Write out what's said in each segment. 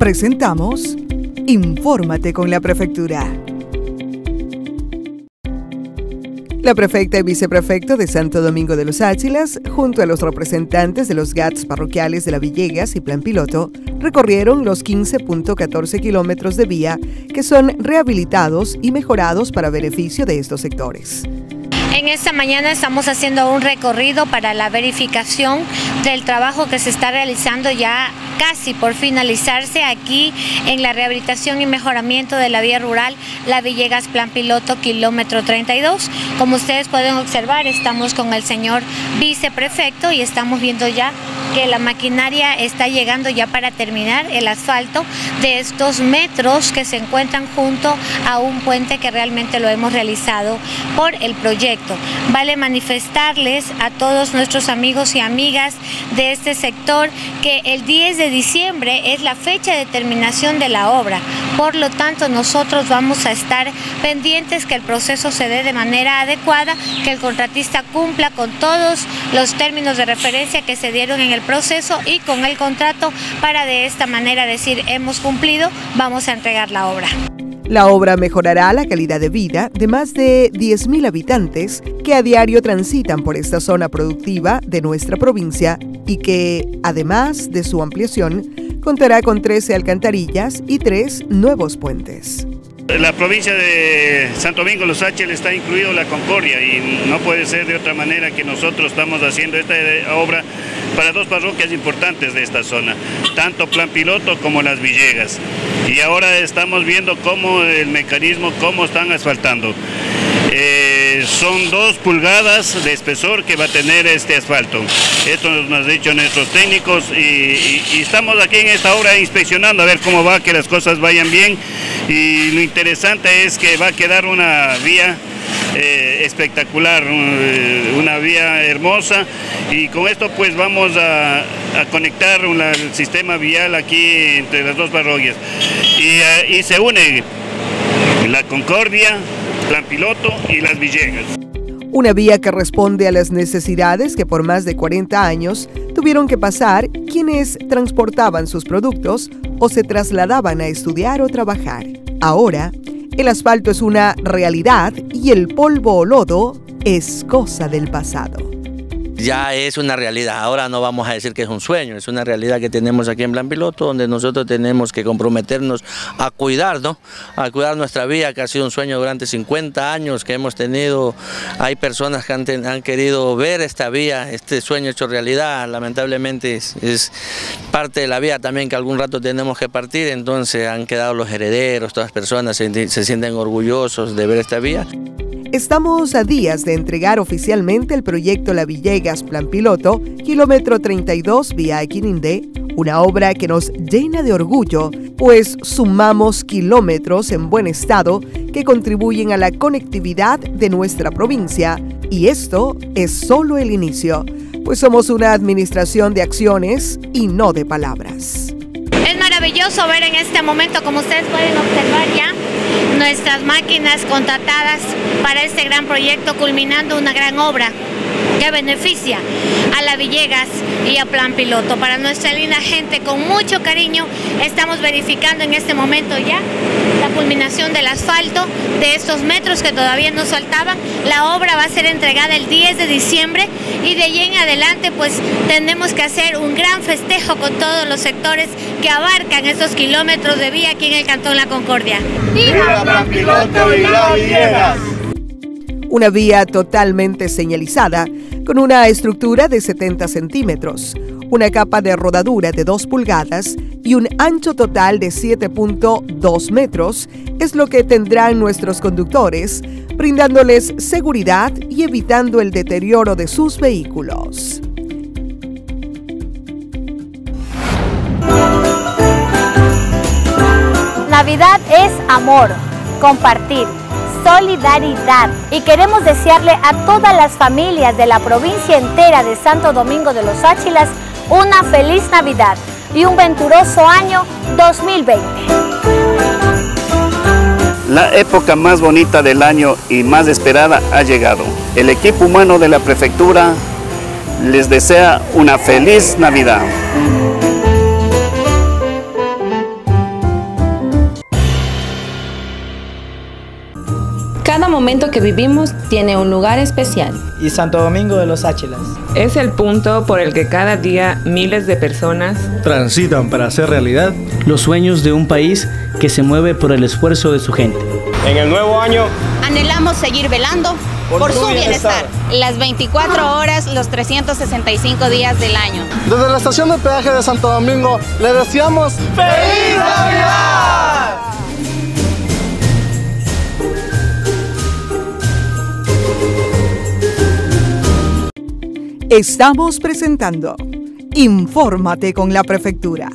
Presentamos Infórmate con la Prefectura. La prefecta y viceprefecto de Santo Domingo de los Áchilas, junto a los representantes de los GATS parroquiales de La Villegas y Plan Piloto, recorrieron los 15.14 kilómetros de vía que son rehabilitados y mejorados para beneficio de estos sectores. En esta mañana estamos haciendo un recorrido para la verificación del trabajo que se está realizando ya casi por finalizarse aquí en la rehabilitación y mejoramiento de la vía rural La Villegas Plan Piloto kilómetro 32. Como ustedes pueden observar, estamos con el señor viceprefecto y estamos viendo ya que la maquinaria está llegando ya para terminar el asfalto de estos metros que se encuentran junto a un puente que realmente lo hemos realizado por el proyecto. Vale manifestarles a todos nuestros amigos y amigas de este sector que el 10 de diciembre es la fecha de terminación de la obra. Por lo tanto, nosotros vamos a estar pendientes que el proceso se dé de manera adecuada, que el contratista cumpla con todos los términos de referencia que se dieron en el proceso y con el contrato para de esta manera decir hemos cumplido, vamos a entregar la obra. La obra mejorará la calidad de vida de más de 10.000 habitantes que a diario transitan por esta zona productiva de nuestra provincia y que, además de su ampliación, contará con 13 alcantarillas y 3 nuevos puentes. La provincia de Santo Domingo de los Áchilas está incluido la Concordia y no puede ser de otra manera que nosotros estamos haciendo esta obra para dos parroquias importantes de esta zona, tanto Plan Piloto como Las Villegas. Y ahora estamos viendo cómo el mecanismo, cómo están asfaltando. Son 2 pulgadas de espesor que va a tener este asfalto. Esto nos han dicho nuestros técnicos y estamos aquí en esta obra inspeccionando a ver cómo va, que las cosas vayan bien. Y lo interesante es que va a quedar una vía espectacular, una vía hermosa, y con esto pues vamos a conectar el sistema vial aquí entre las dos parroquias y se une la Concordia, Plan Piloto y Las Villegas. Una vía que responde a las necesidades que por más de 40 años tuvieron que pasar quienes transportaban sus productos o se trasladaban a estudiar o trabajar. Ahora, el asfalto es una realidad y el polvo o lodo es cosa del pasado. Ya es una realidad, ahora no vamos a decir que es un sueño, es una realidad que tenemos aquí en Plan Piloto, donde nosotros tenemos que comprometernos a cuidar, ¿no? A cuidar nuestra vía, que ha sido un sueño durante 50 años que hemos tenido. Hay personas que han querido ver esta vía, este sueño hecho realidad. Lamentablemente es parte de la vía también que algún rato tenemos que partir, entonces han quedado los herederos, todas las personas se sienten orgullosos de ver esta vía. Estamos a días de entregar oficialmente el proyecto La Villegas Plan Piloto, kilómetro 32 vía Equinindé, una obra que nos llena de orgullo, pues sumamos kilómetros en buen estado que contribuyen a la conectividad de nuestra provincia, y esto es solo el inicio, pues somos una administración de acciones y no de palabras. Es maravilloso ver en este momento, como ustedes pueden observar ya, nuestras máquinas contratadas para este gran proyecto, culminando una gran obra que beneficia a La Villegas y a Plan Piloto. Para nuestra linda gente, con mucho cariño, estamos verificando en este momento ya la culminación del asfalto de estos metros que todavía nos faltaban. La obra va a ser entregada el 10 de diciembre y de allí en adelante pues tenemos que hacer un gran festejo con todos los sectores que abarcan estos kilómetros de vía aquí en el Cantón La Concordia. ¡Viva Plan Piloto y Las Villegas! Una vía totalmente señalizada, con una estructura de 70 centímetros, una capa de rodadura de 2 pulgadas y un ancho total de 7.2 metros, es lo que tendrán nuestros conductores, brindándoles seguridad y evitando el deterioro de sus vehículos. Navidad es amor, compartir, solidaridad, y queremos desearle a todas las familias de la provincia entera de Santo Domingo de los Áchilas una feliz Navidad y un venturoso año 2020. La época más bonita del año y más esperada ha llegado. El equipo humano de la prefectura les desea una feliz Navidad. Cada momento que vivimos tiene un lugar especial. Y Santo Domingo de los Áchilas es el punto por el que cada día miles de personas transitan para hacer realidad los sueños de un país que se mueve por el esfuerzo de su gente. En el nuevo año anhelamos seguir velando por su bienestar. Las 24 horas, los 365 días del año. Desde la estación de peaje de Santo Domingo le deseamos ¡Feliz Navidad! Estamos presentando Infórmate con la Prefectura.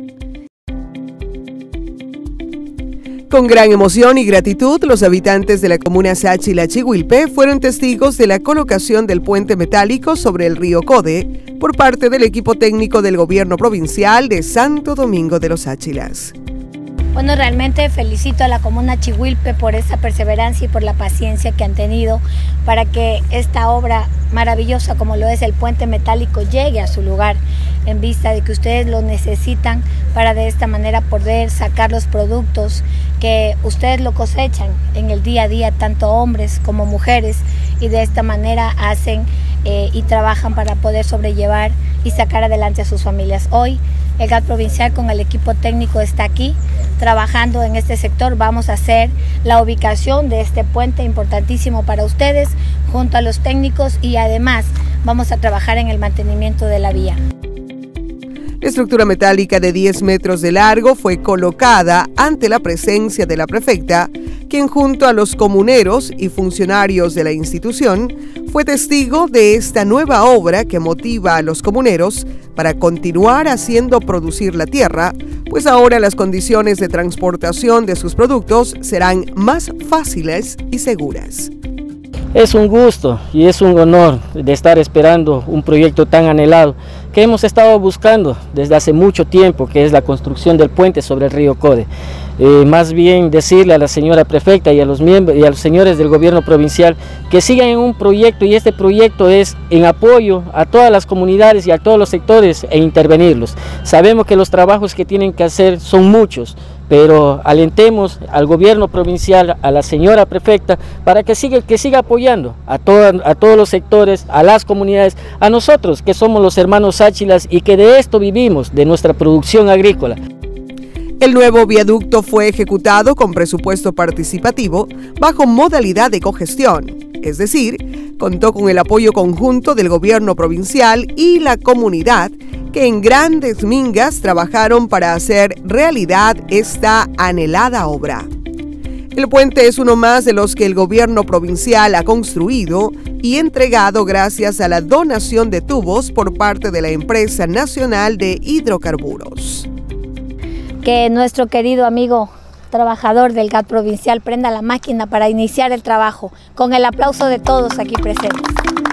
Con gran emoción y gratitud, los habitantes de la comuna Sáchila Chihuilpe fueron testigos de la colocación del puente metálico sobre el río Code por parte del equipo técnico del gobierno provincial de Santo Domingo de los Áchilas. Bueno, realmente felicito a la comuna Chihuilpe por esa perseverancia y por la paciencia que han tenido para que esta obra maravillosa como lo es el puente metálico llegue a su lugar, en vista de que ustedes lo necesitan para de esta manera poder sacar los productos que ustedes lo cosechan en el día a día, tanto hombres como mujeres, y de esta manera hacen y trabajan para poder sobrellevar y sacar adelante a sus familias. Hoy el GAT provincial con el equipo técnico está aquí trabajando en este sector. Vamos a hacer la ubicación de este puente importantísimo para ustedes junto a los técnicos y además vamos a trabajar en el mantenimiento de la vía. La estructura metálica de 10 metros de largo fue colocada ante la presencia de la prefecta, quien junto a los comuneros y funcionarios de la institución fue testigo de esta nueva obra que motiva a los comuneros para continuar haciendo producir la tierra, pues ahora las condiciones de transportación de sus productos serán más fáciles y seguras. Es un gusto y es un honor de estar esperando un proyecto tan anhelado que hemos estado buscando desde hace mucho tiempo, que es la construcción del puente sobre el río Code. Más bien decirle a la señora prefecta y a los miembros y a los señores del gobierno provincial que sigan en un proyecto, y este proyecto es en apoyo a todas las comunidades y a todos los sectores e intervenirlos. Sabemos que los trabajos que tienen que hacer son muchos, pero alentemos al gobierno provincial, a la señora prefecta, para que siga apoyando a todos los sectores, a las comunidades, a nosotros que somos los hermanos Áchilas y que de esto vivimos, de nuestra producción agrícola. El nuevo viaducto fue ejecutado con presupuesto participativo bajo modalidad de cogestión, es decir, contó con el apoyo conjunto del gobierno provincial y la comunidad, que en grandes mingas trabajaron para hacer realidad esta anhelada obra. El puente es uno más de los que el gobierno provincial ha construido y entregado gracias a la donación de tubos por parte de la Empresa Nacional de Hidrocarburos. Que nuestro querido amigo trabajador del GAT provincial prenda la máquina para iniciar el trabajo, con el aplauso de todos aquí presentes.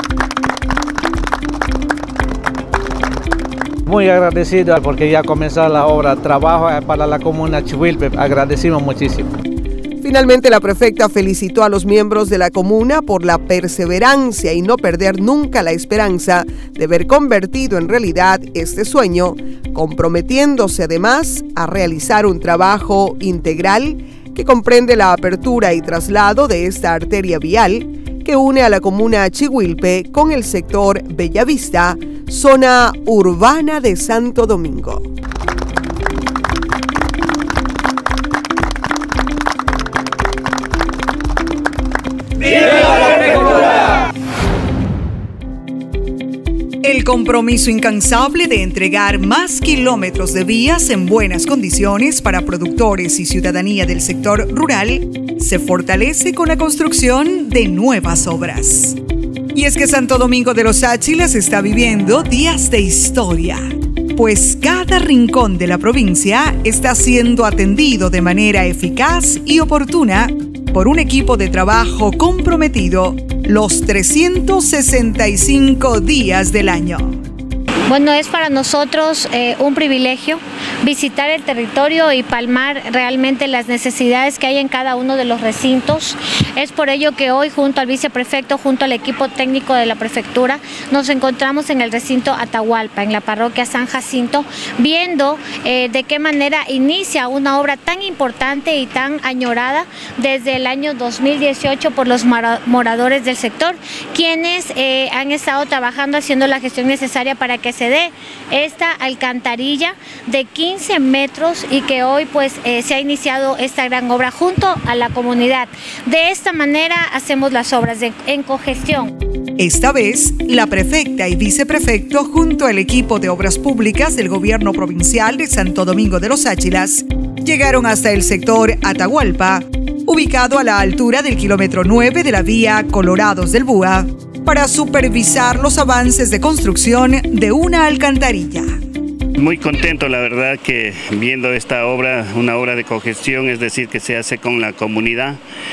Muy agradecido porque ya comenzó la obra, trabajo para la comuna Chihuilpe, agradecimos muchísimo. Finalmente, la prefecta felicitó a los miembros de la comuna por la perseverancia y no perder nunca la esperanza de ver convertido en realidad este sueño, comprometiéndose además a realizar un trabajo integral que comprende la apertura y traslado de esta arteria vial que une a la comuna Chihuilpe con el sector Bellavista, zona urbana de Santo Domingo. El compromiso incansable de entregar más kilómetros de vías en buenas condiciones para productores y ciudadanía del sector rural se fortalece con la construcción de nuevas obras. Y es que Santo Domingo de los Áchilas está viviendo días de historia, pues cada rincón de la provincia está siendo atendido de manera eficaz y oportuna por un equipo de trabajo comprometido los 365 días del año. Bueno, es para nosotros un privilegio visitar el territorio y palmar realmente las necesidades que hay en cada uno de los recintos. Es por ello que hoy, junto al viceprefecto, junto al equipo técnico de la prefectura, nos encontramos en el recinto Atahualpa, en la parroquia San Jacinto, viendo de qué manera inicia una obra tan importante y tan añorada desde el año 2018 por los moradores del sector, quienes han estado trabajando, haciendo la gestión necesaria para que se dé esta alcantarilla de 15 metros y que hoy pues se ha iniciado esta gran obra junto a la comunidad. De esta manera hacemos las obras en cogestión. Esta vez, la prefecta y viceprefecto junto al equipo de obras públicas del gobierno provincial de Santo Domingo de los Áchilas llegaron hasta el sector Atahualpa, ubicado a la altura del kilómetro 9 de la vía Colorados del Búa, para supervisar los avances de construcción de una alcantarilla. Muy contento, la verdad, que viendo esta obra, una obra de cogestión, es decir, que se hace con la comunidad.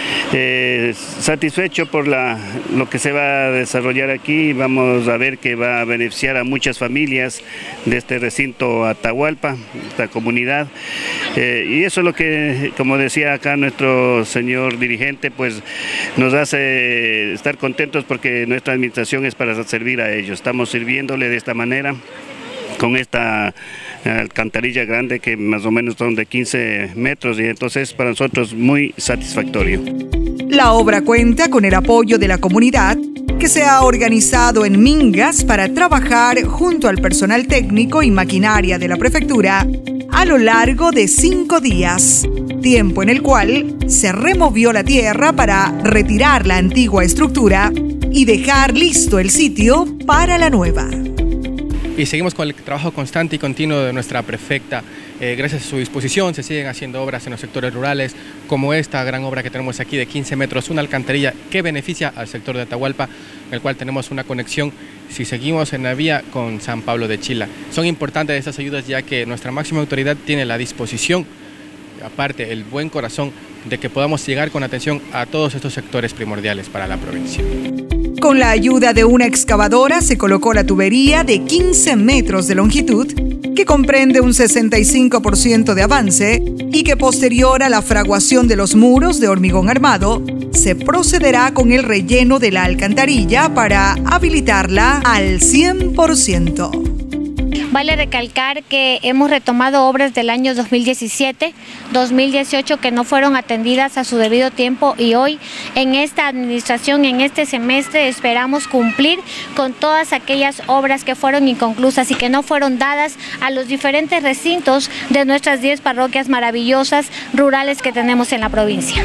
Satisfecho por lo que se va a desarrollar aquí. Vamos a ver que va a beneficiar a muchas familias de este recinto Atahualpa, esta comunidad. Y eso es lo que, como decía acá nuestro señor dirigente, pues nos hace estar contentos porque nuestra administración es para servir a ellos. Estamos sirviéndole de esta manera, con esta alcantarilla grande que más o menos son de 15 metros y entonces para nosotros muy satisfactorio. La obra cuenta con el apoyo de la comunidad que se ha organizado en mingas para trabajar junto al personal técnico y maquinaria de la prefectura a lo largo de 5 días, tiempo en el cual se removió la tierra para retirar la antigua estructura y dejar listo el sitio para la nueva. Y seguimos con el trabajo constante y continuo de nuestra prefecta. Gracias a su disposición se siguen haciendo obras en los sectores rurales, como esta gran obra que tenemos aquí de 15 metros, una alcantarilla que beneficia al sector de Atahualpa, en el cual tenemos una conexión, si seguimos en la vía, con San Pablo de Chila. Son importantes estas ayudas ya que nuestra máxima autoridad tiene la disposición, aparte el buen corazón, de que podamos llegar con atención a todos estos sectores primordiales para la provincia. Con la ayuda de una excavadora se colocó la tubería de 15 metros de longitud, que comprende un 65% de avance y que posterior a la fraguación de los muros de hormigón armado, se procederá con el relleno de la alcantarilla para habilitarla al 100%. Vale recalcar que hemos retomado obras del año 2017, 2018 que no fueron atendidas a su debido tiempo y hoy en esta administración, en este semestre, esperamos cumplir con todas aquellas obras que fueron inconclusas y que no fueron dadas a los diferentes recintos de nuestras 10 parroquias maravillosas rurales que tenemos en la provincia.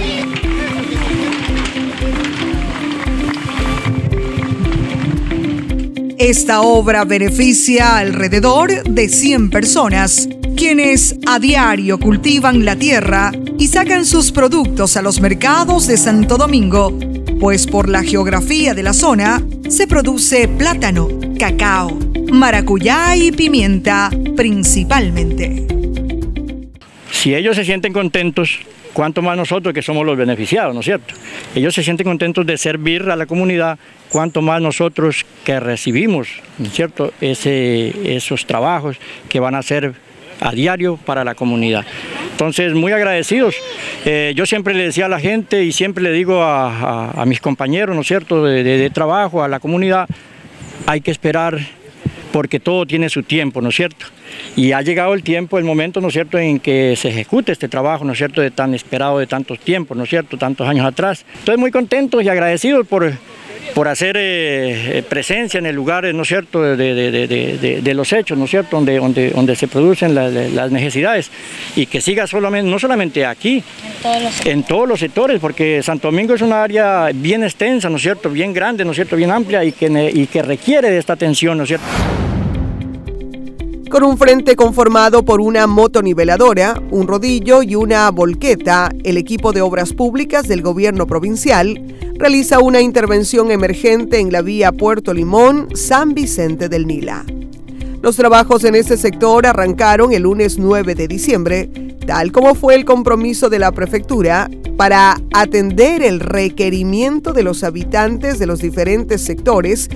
Esta obra beneficia alrededor de 100 personas, quienes a diario cultivan la tierra y sacan sus productos a los mercados de Santo Domingo, pues por la geografía de la zona se produce plátano, cacao, maracuyá y pimienta principalmente. Si ellos se sienten contentos, cuánto más nosotros que somos los beneficiados, ¿no es cierto? Ellos se sienten contentos de servir a la comunidad, cuánto más nosotros que recibimos, ¿no es cierto?, esos trabajos que van a ser a diario para la comunidad. Entonces, muy agradecidos. Yo siempre le decía a la gente y siempre le digo a mis compañeros, ¿no es cierto?, de trabajo, a la comunidad, hay que esperar porque todo tiene su tiempo, ¿no es cierto? Y ha llegado el tiempo, el momento, ¿no es cierto?, en que se ejecute este trabajo, ¿no es cierto?, de tan esperado de tantos tiempos, ¿no es cierto?, tantos años atrás. Estoy muy contentos y agradecidos por hacer presencia en el lugar, ¿no es cierto?, de los hechos, ¿no es cierto?, donde se producen las necesidades y que siga no solamente aquí, en todos los sectores, porque Santo Domingo es una área bien extensa, ¿no es cierto?, bien grande, ¿no es cierto?, bien amplia y que requiere de esta atención, ¿no es cierto? Con un frente conformado por una motoniveladora, un rodillo y una volqueta, el equipo de obras públicas del gobierno provincial realiza una intervención emergente en la vía Puerto Limón-San Vicente del Nila. Los trabajos en este sector arrancaron el lunes 9 de diciembre, tal como fue el compromiso de la prefectura para atender el requerimiento de los habitantes de los diferentes sectores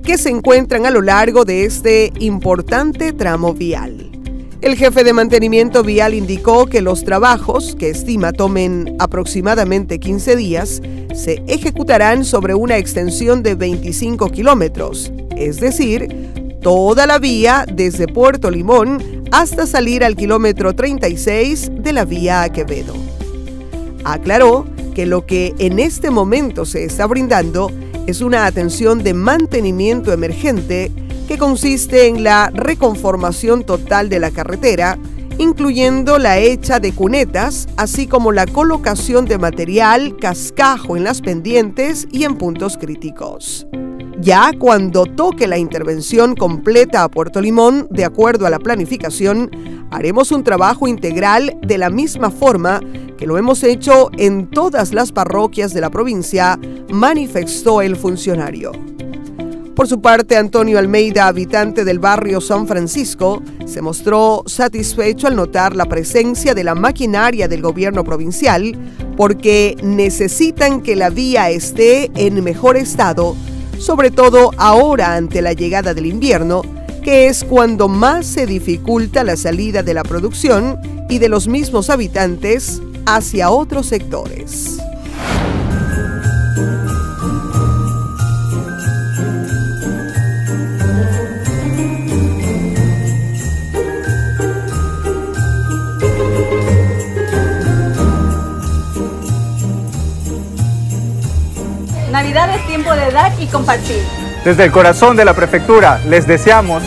que se encuentran a lo largo de este importante tramo vial. El jefe de mantenimiento vial indicó que los trabajos, que estima tomen aproximadamente 15 días, se ejecutarán sobre una extensión de 25 kilómetros, es decir, toda la vía desde Puerto Limón hasta salir al kilómetro 36 de la vía a Quevedo. Aclaró que lo que en este momento se está brindando es una atención de mantenimiento emergente que consiste en la reconformación total de la carretera, incluyendo la hecha de cunetas, así como la colocación de material cascajo en las pendientes y en puntos críticos. Ya cuando toque la intervención completa a Puerto Limón, de acuerdo a la planificación, haremos un trabajo integral de la misma forma que lo hemos hecho en todas las parroquias de la provincia, manifestó el funcionario. Por su parte, Antonio Almeida, habitante del barrio San Francisco, se mostró satisfecho al notar la presencia de la maquinaria del gobierno provincial porque necesitan que la vía esté en mejor estado, sobre todo ahora ante la llegada del invierno, que es cuando más se dificulta la salida de la producción y de los mismos habitantes hacia otros sectores. Navidad es tiempo de dar y compartir. Desde el corazón de la prefectura les deseamos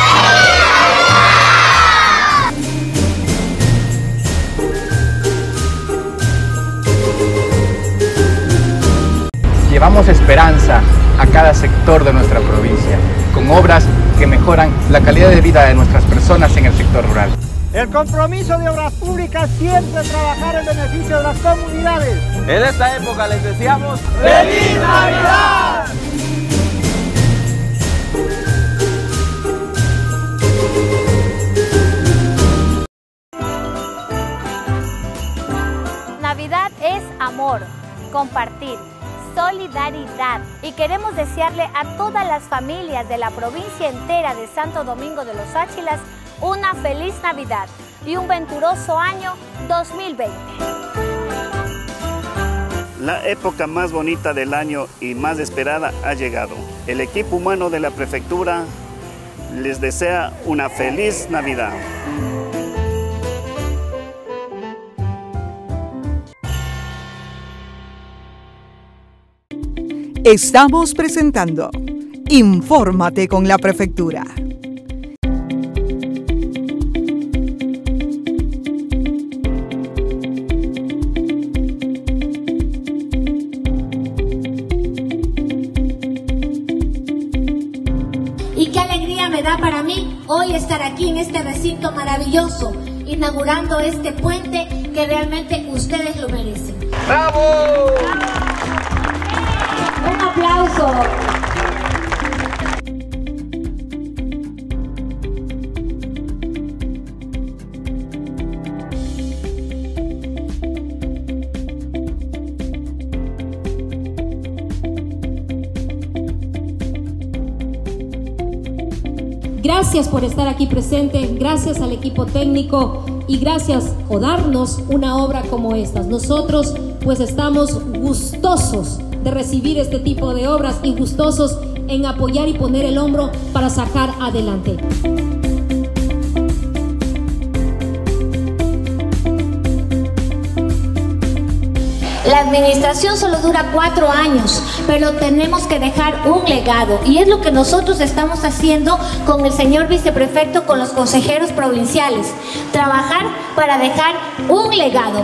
llevamos esperanza a cada sector de nuestra provincia, con obras que mejoran la calidad de vida de nuestras personas en el sector rural. El compromiso de obras públicas siempre es trabajar en beneficio de las comunidades. En esta época les deseamos ¡Feliz Navidad! Navidad es amor, compartir, solidaridad, y queremos desearle a todas las familias de la provincia entera de Santo Domingo de los Áchilas una feliz Navidad y un venturoso año 2020. La época más bonita del año y más esperada ha llegado. El equipo humano de la prefectura les desea una feliz Navidad. Estamos presentando Infórmate con la Prefectura. Y qué alegría me da para mí hoy estar aquí en este recinto maravilloso, inaugurando este puente que realmente ustedes lo merecen. ¡Bravo! Un aplauso. Gracias por estar aquí presente, gracias al equipo técnico y gracias por darnos una obra como estas. Nosotros pues estamos gustosos de recibir este tipo de obras y gustosos en apoyar y poner el hombro para sacar adelante. La administración solo dura 4 años, pero tenemos que dejar un legado y es lo que nosotros estamos haciendo con el señor viceprefecto, con los consejeros provinciales. Trabajar para dejar un legado.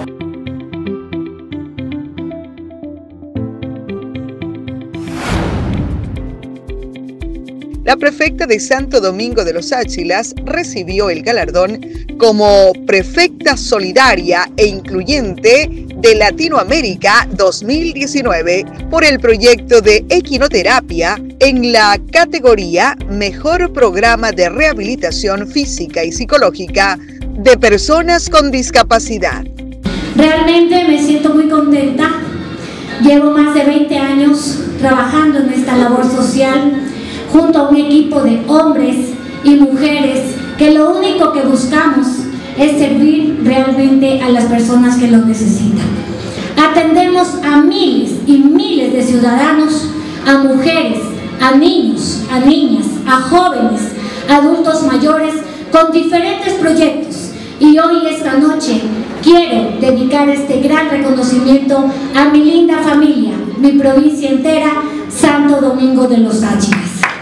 La prefecta de Santo Domingo de los Áchilas recibió el galardón como Prefecta Solidaria e Incluyente de Latinoamérica 2019 por el proyecto de equinoterapia en la categoría Mejor Programa de Rehabilitación Física y Psicológica de Personas con Discapacidad. Realmente me siento muy contenta. Llevo más de 20 años trabajando en esta labor social, junto a un equipo de hombres y mujeres que lo único que buscamos es servir realmente a las personas que lo necesitan. Atendemos a miles y miles de ciudadanos, a mujeres, a niños, a niñas, a jóvenes, adultos mayores, con diferentes proyectos. Y hoy, esta noche, quiero dedicar este gran reconocimiento a mi linda familia, mi provincia entera, Santo Domingo de los Áchilas.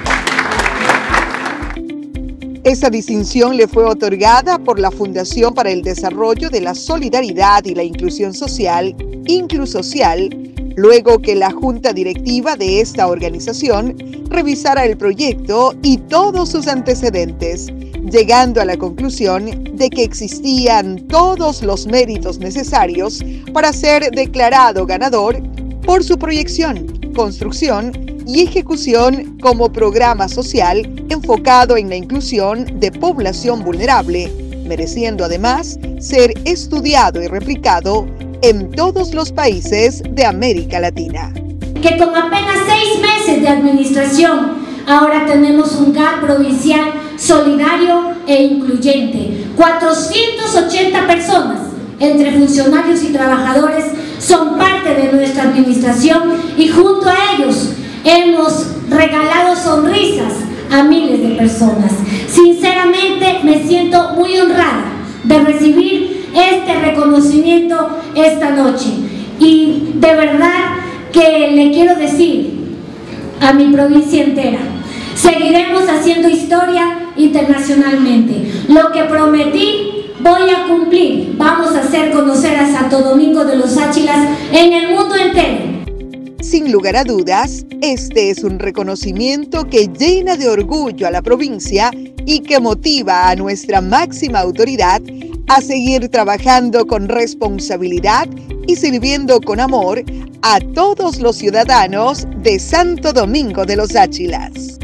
Esta distinción le fue otorgada por la Fundación para el Desarrollo de la Solidaridad y la Inclusión Social, Inclusocial, luego que la junta directiva de esta organización revisara el proyecto y todos sus antecedentes, llegando a la conclusión de que existían todos los méritos necesarios para ser declarado ganador por su proyección, construcción y ejecución como programa social enfocado en la inclusión de población vulnerable, mereciendo además ser estudiado y replicado en todos los países de América Latina. Que con apenas 6 meses de administración, ahora tenemos un GAT provincial solidario e incluyente. 480 personas, entre funcionarios y trabajadores, son parte de nuestra administración y junto a ellos hemos regalado sonrisas a miles de personas. Sinceramente me siento muy honrada de recibir este reconocimiento esta noche y de verdad que le quiero decir a mi provincia entera: seguiremos haciendo historia internacionalmente. Lo que prometí voy a cumplir. Vamos a hacer conocer a Santo Domingo de los Áchilas en el mundo entero. Sin lugar a dudas, este es un reconocimiento que llena de orgullo a la provincia y que motiva a nuestra máxima autoridad a seguir trabajando con responsabilidad y sirviendo con amor a todos los ciudadanos de Santo Domingo de los Áchilas.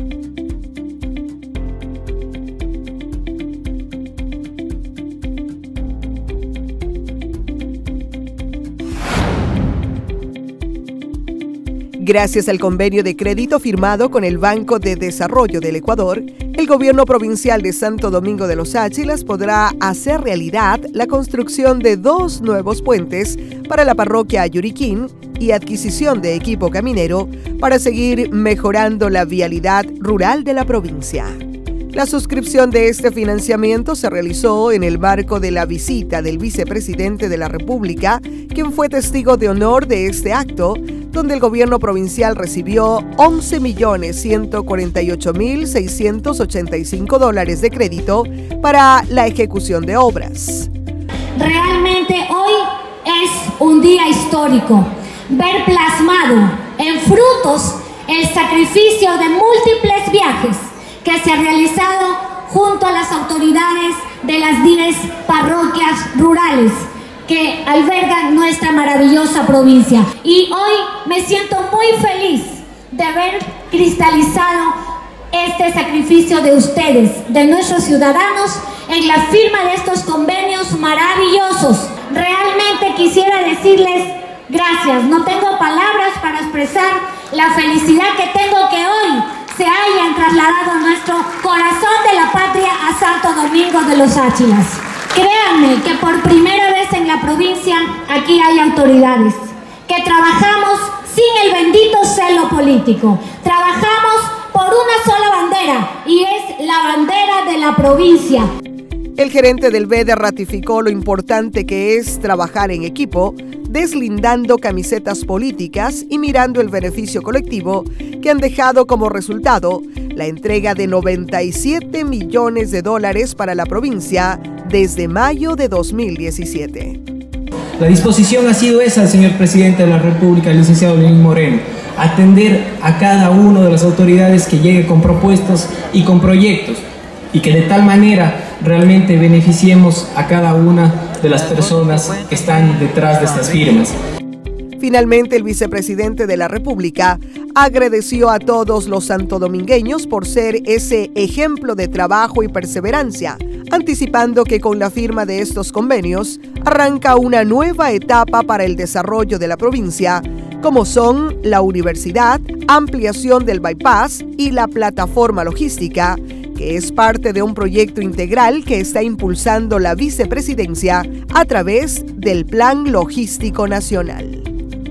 Gracias al convenio de crédito firmado con el Banco de Desarrollo del Ecuador, el gobierno provincial de Santo Domingo de los Áchilas podrá hacer realidad la construcción de 2 nuevos puentes para la parroquia Ayuriquín y adquisición de equipo caminero para seguir mejorando la vialidad rural de la provincia. La suscripción de este financiamiento se realizó en el marco de la visita del vicepresidente de la República, quien fue testigo de honor de este acto, donde el gobierno provincial recibió $11.148.685 de crédito para la ejecución de obras. Realmente hoy es un día histórico. Ver plasmado en frutos el sacrificio de múltiples viajes que se ha realizado junto a las autoridades de las 10 parroquias rurales que albergan nuestra maravillosa provincia. Y hoy me siento muy feliz de haber cristalizado este sacrificio de ustedes, de nuestros ciudadanos, en la firma de estos convenios maravillosos. Realmente quisiera decirles gracias. No tengo palabras para expresar la felicidad que tengo que hoy se hayan trasladado a nuestro corazón de la patria, a Santo Domingo de los Áchilas. Créanme que por primera vez en la provincia aquí hay autoridades que trabajamos sin el bendito celo político. Trabajamos por una sola bandera y es la bandera de la provincia. El gerente del BEDE ratificó lo importante que es trabajar en equipo, deslindando camisetas políticas y mirando el beneficio colectivo que han dejado como resultado la entrega de $97 millones para la provincia desde mayo de 2017. La disposición ha sido esa, señor presidente de la República, el licenciado Lenín Moreno, atender a cada una de las autoridades que llegue con propuestas y con proyectos, y que de tal manera realmente beneficiemos a cada una de las personas que están detrás de estas firmas. Finalmente, el vicepresidente de la República agradeció a todos los santodomingueños por ser ese ejemplo de trabajo y perseverancia, anticipando que con la firma de estos convenios arranca una nueva etapa para el desarrollo de la provincia, como son la universidad, ampliación del bypass y la plataforma logística, que es parte de un proyecto integral que está impulsando la vicepresidencia a través del Plan Logístico Nacional.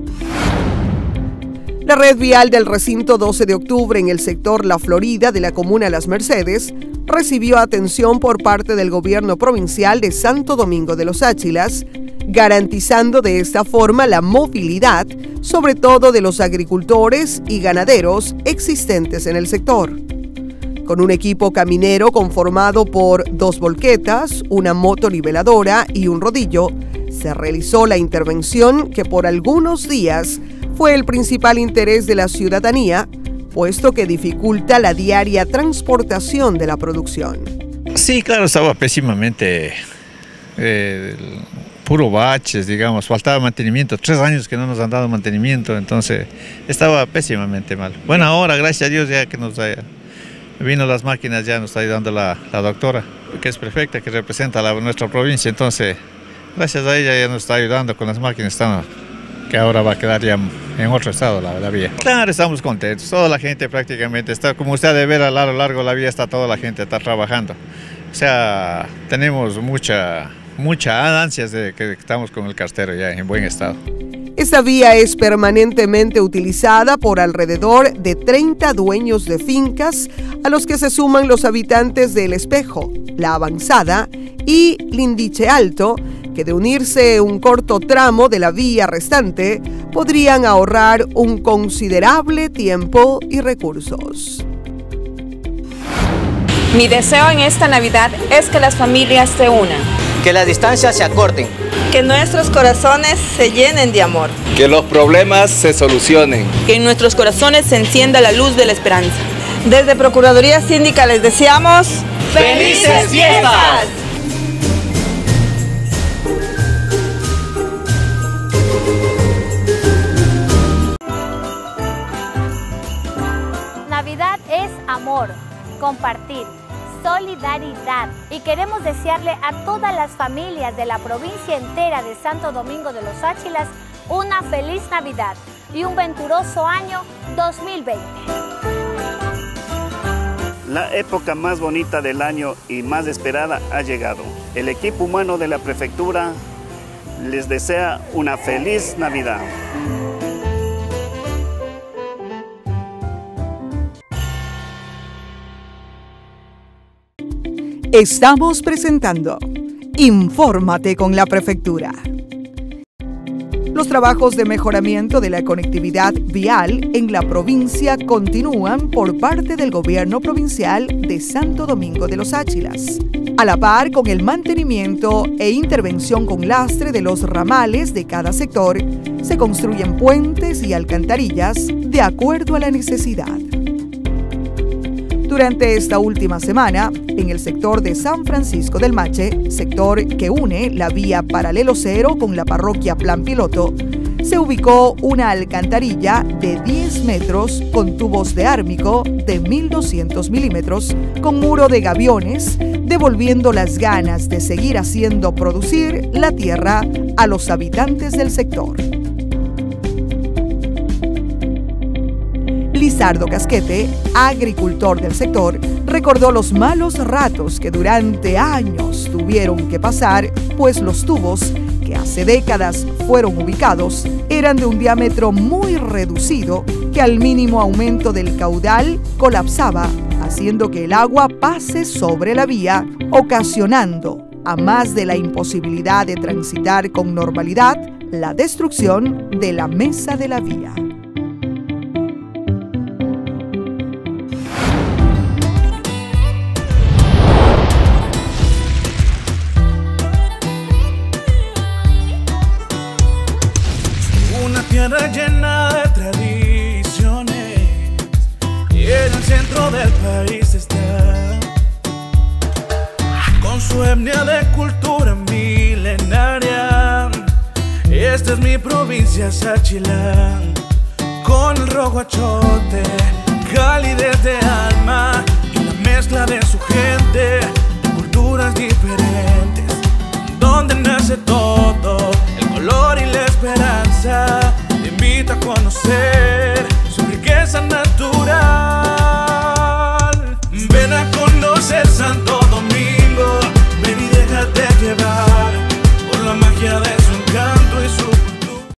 La red vial del recinto 12 de octubre en el sector La Florida de la comuna Las Mercedes recibió atención por parte del gobierno provincial de Santo Domingo de los Áchilas, garantizando de esta forma la movilidad, sobre todo de los agricultores y ganaderos existentes en el sector. Con un equipo caminero conformado por 2 volquetas, una motoniveladora y un rodillo, se realizó la intervención que por algunos días fue el principal interés de la ciudadanía, puesto que dificulta la diaria transportación de la producción. Sí, claro, estaba pésimamente, puro baches, digamos, faltaba mantenimiento, 3 años que no nos han dado mantenimiento, entonces estaba pésimamente mal. Bueno, ahora, gracias a Dios, ya que vino las máquinas, ya nos está ayudando la doctora, que es prefecta, que representa nuestra provincia, entonces gracias a ella ya nos está ayudando con las máquinas, que ahora va a quedar ya en otro estado la vía. Claro, estamos contentos, toda la gente prácticamente está, como usted debe ver a lo largo de la vía, está toda la gente está trabajando. O sea, tenemos mucha ansias de que estamos con el cartero ya en buen estado. Esta vía es permanentemente utilizada por alrededor de 30 dueños de fincas, a los que se suman los habitantes de El Espejo, La Avanzada y Lindiche Alto, que de unirse un corto tramo de la vía restante, podrían ahorrar un considerable tiempo y recursos. Mi deseo en esta Navidad es que las familias se unan, que las distancias se acorten, que nuestros corazones se llenen de amor, que los problemas se solucionen, que en nuestros corazones se encienda la luz de la esperanza. Desde Procuraduría Síndica les deseamos ¡felices fiestas! Navidad es amor, compartir, solidaridad, y queremos desearle a todas las familias de la provincia entera de Santo Domingo de los Áchilas una feliz Navidad y un venturoso año 2020. La época más bonita del año y más esperada ha llegado. El equipo humano de la prefectura les desea una feliz Navidad. Estamos presentando Infórmate con la Prefectura. Los trabajos de mejoramiento de la conectividad vial en la provincia continúan por parte del gobierno provincial de Santo Domingo de los Áchilas, a la par con el mantenimiento e intervención con lastre de los ramales de cada sector. Se construyen puentes y alcantarillas de acuerdo a la necesidad. Durante esta última semana, en el sector de San Francisco del Mache, sector que une la vía Paralelo Cero con la parroquia Plan Piloto, se ubicó una alcantarilla de 10 metros con tubos de ármico de 1200 milímetros con muro de gaviones, devolviendo las ganas de seguir haciendo producir la tierra a los habitantes del sector. Lizardo Casquete, agricultor del sector, recordó los malos ratos que durante años tuvieron que pasar, pues los tubos, que hace décadas fueron ubicados, eran de un diámetro muy reducido que al mínimo aumento del caudal colapsaba, haciendo que el agua pase sobre la vía, ocasionando, a más de la imposibilidad de transitar con normalidad, la destrucción de la mesa de la vía. Tierra llena de tradiciones y en el centro del país está, con su etnia de cultura milenaria. Esta es mi provincia Sáchila, con el rojo achote, calidez de alma y la mezcla de su gente, de culturas diferentes, donde nace todo, el color y la esperanza. Te invito a conocer su riqueza natural. Ven a conocer Santo Domingo, ven y déjate llevar por la magia de